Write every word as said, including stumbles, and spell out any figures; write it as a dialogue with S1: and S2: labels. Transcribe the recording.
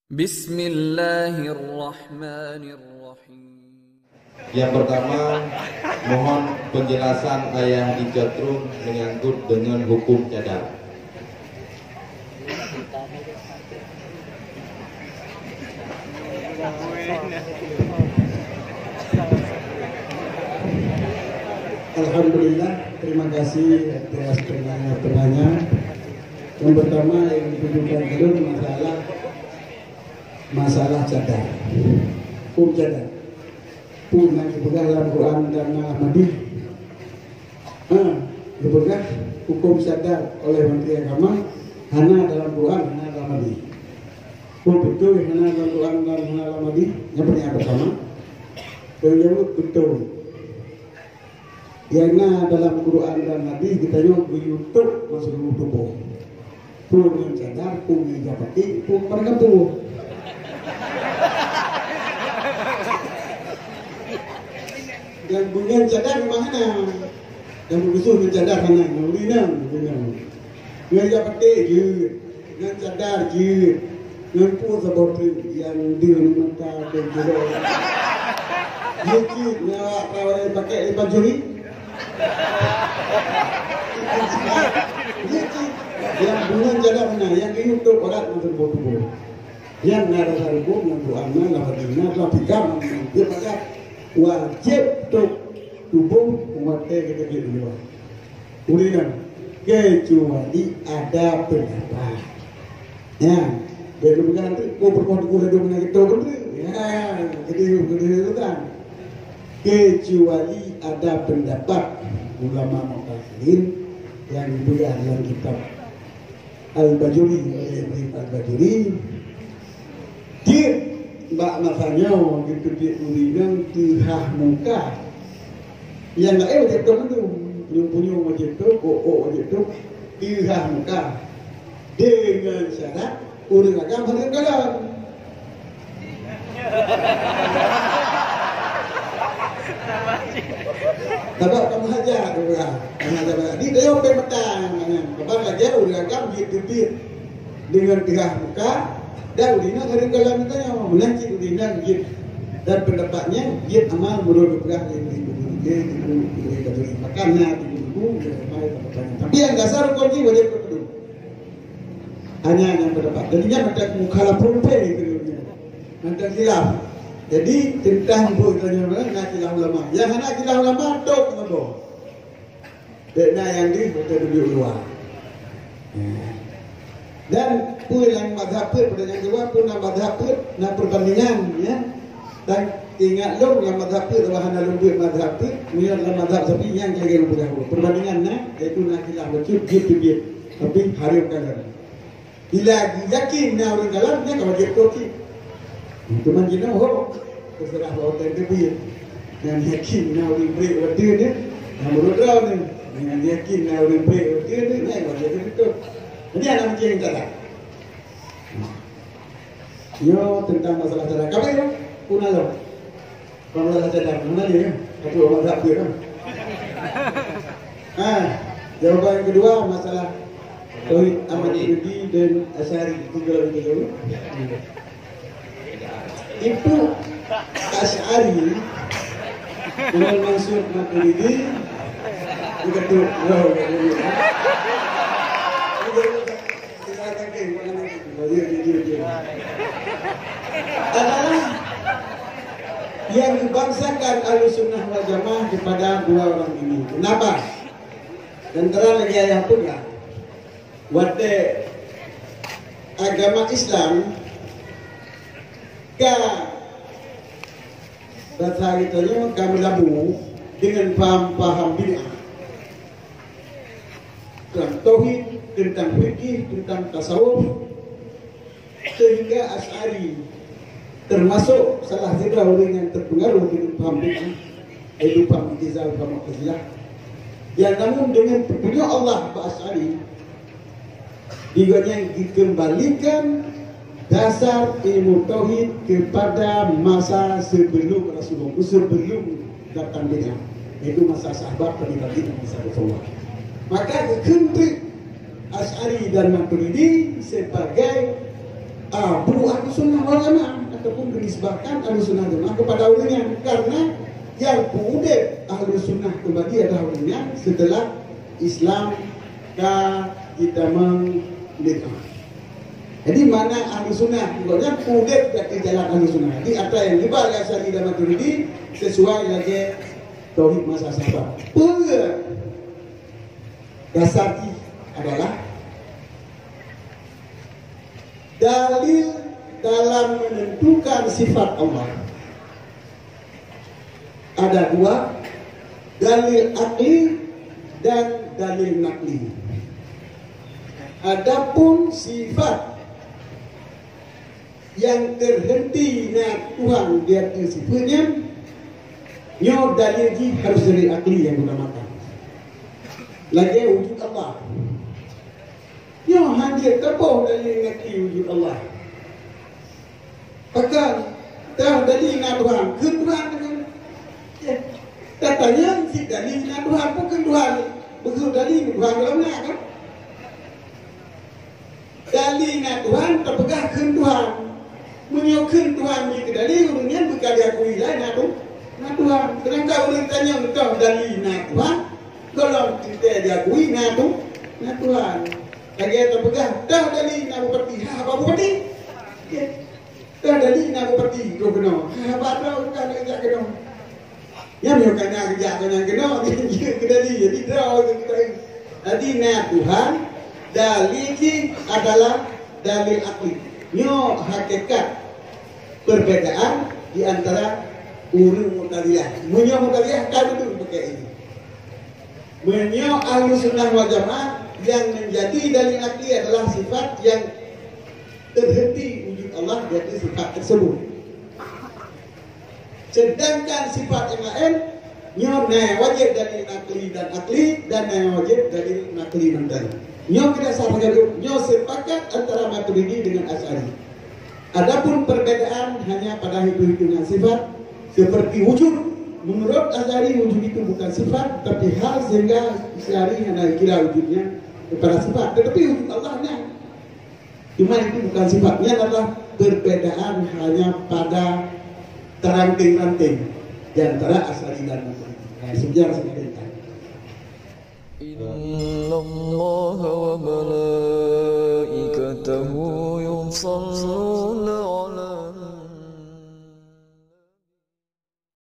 S1: Bismillahirrahmanirrahim.
S2: Yang pertama, mohon penjelasan ayat di Catrun menyangkut dengan hukum cadar.
S3: Alhamdulillah, terima kasih atas penanya-penanya. Yang pertama yang ditujukan dulu masalah masalah cadar, hukum cadar, hukum yang dipegang dalam Quran dan Al-Hadis. Ah, dipegang hukum cadar oleh Menteri Agama, hana dalam Quran, hana dalam Hadis. Hukum betul hana dalam Quran dan hana dalam Hadis. Yang pertama, yang jawab betul. Yang dalam Quran dan Hadis kita jawab YouTube masuk tubuh. Hukum yang cadar, hukum yang japati, hukum perkatu. Yang bunyian cadar mana? Yang berusuh dengan cadar mana? Urinam, urinam. Yang japati je, yang cadar je, yang pun sebab yang dia minta ke jero. Dia je, yang orang pakai baju ni. Dia je. Yang bunyian cadar mana? Yang hidup tu orang masuk tubuh. Yang nara hukum yang berana lah hadisnya lah pikam dia pada wajib untuk tubuh umat kita di luar. Kemudian kecuali ada pendapat. Ya, dia bukan tu kau berkongsi kau hidup dengan kita betul. Ya, jadi begitu kan. Kecuali ada pendapat ulama muqaddin yang juga dalam kitab Al-Bajuri oleh Ibn Al-Bajuri. Dia bak masanya gitu dia uringan tirah muka. Yang lain macam tu tu, yang punya macam tu, oh macam tu tirah muka. Dengan syarat urin agam hari kalam. Tapi kamu hajar tu kan, kamu hajar di dia yang bermatang, kamu hajar urin agam gitu dia dengan tirah muka. Dan udina hari kalam itu yang melancik udina jid dan pendapatnya jid amal menurut perang yang dibunuh dia dibunuh dari makannya dibunuh tapi yang dasar kunci wajib berkedul hanya yang pendapat jadinya ada mukhalaf pulpe itu ada khilaf jadi tentang bukannya nak khilaf ulama yang nak khilaf ulama tok ngono dek yang di betul di luar dan pun yang madhab pun pada yang kedua pun yang madhab pun nak perbandingan ya dan ingat lo yang madhab pun wahana lembut madhab pun ni adalah madhab tapi yang lagi lembut dahulu perbandingan nak iaitu nak hilang wajib gitu dia tapi hari kalam bila yakin nak orang kalam dia kalau wajib toki itu manjina ho terserah bahawa tadi yang yakin nak orang break waktu ni yang berdoa ni yang yakin nak orang break waktu ni ni wajib itu. Jadi anak macam yang cadar. Yo tentang masalah cadar. Kapan yo? Kuna lo. Masalah cadar. Mana dia? Satu orang tak dia. Ah, jawaban yang kedua masalah Tauhid Ahmadiyya dan Asy'ari tiga itu dulu. Itu Asy'ari dengan maksud Maturidi itu tu. Adalah yang dibangsakan Ahlussunnah wal Jamaah kepada dua orang ini. Kenapa? Dan terang lagi ayat pun lah. Wate agama Islam ka bahasa kitanya kami labu dengan paham-paham bid'ah tentang tauhid, tentang fikih, tentang tasawuf sehingga Asy'ari termasuk salah satu orang yang terpengaruh dengan paham bid'ah yaitu paham I'tizal, paham Mu'tazilah yang namun dengan petunjuk Allah ke Asy'ari diganya dikembalikan dasar ilmu tauhid kepada masa sebelum Rasulullah, sebelum datang bid'ah, yaitu masa sahabat penibadi Nabi sallallahu alaihi wasallam. Maka dikentrik Asy'ari dan Maturidi sebagai Abu Ahlu Sunnah wal Jamaah ataupun dinisbahkan Ahlu Sunnah wal Jamaah kepada orangnya, karena yang pengudip Ahlu Sunnah kembali adalah orangnya setelah Islam ka kita merdeka. Jadi mana Ahlu Sunnah maksudnya pengudip dari jalan Ahlu Sunnah. Jadi apa yang dibahas Asy'ari dan Maturidi sesuai lagi tauhid masa sahabat. Dasar adalah dalil dalam menentukan sifat Allah. Ada dua, dalil akli dan dalil nakli. Adapun sifat yang terhenti nak Tuhan dia sifatnya, nyo dalil ji harus dari akli yang utamakan. Lagi wujud Allah. Nyo hadir tepuh dalil nakli wujud Allah. Bahkan dah dalil nak Tuhan, ke Tuhan dengan katanya si dalil nak Tuhan bukan Tuhan. Begitu dalil Tuhan dalam nak kan? Dalil nak Tuhan terpegang ke Tuhan. Menyokong Tuhan ni ke dalil orangnya bukan diakui lah nak tu. Nak Tuhan. Kenapa orang tanya engkau dalil nak Tuhan? Kalau kita diakui nak tu, nak Tuhan. Lagi terpegang, dah dalil nak bupati. Ha, apa bupati? Dah dalil nak bupati. Kau kena. Ha, apa tahu kan nak kena. Yang yang kena kerja kena kena dia kedali jadi draw kita. Jadi nak Tuhan dalil ini adalah dalil akli. Nyo hakikat perbedaan di antara urang Mu'tazilah. Munyo Mu'tazilah kan itu pakai ini. Munyo Ahlu Sunnah wal Jamaah yang menjadi dalil akli adalah sifat yang terhenti wujud Allah, jadi sifat tersebut. Sedangkan sifat yang lain nyo na wajib dari nakli dan akli dan na wajib dari nakli dan dalil. Nyo kita sampaikan nyo sepakat antara Maturidi dengan Asy'ari. Adapun perbedaan hanya pada hitung-hitungan sifat seperti wujud. Menurut Asy'ari wujud itu bukan sifat tapi hal, sehingga Asy'ari hanya kira wujudnya kepada sifat. Tetapi wujud Allahnya cuma itu bukan sifatnya, adalah perbedaan hanya pada ranting-ranting di antara Asy'ari dan Maturidi. Nah, sejarah seperti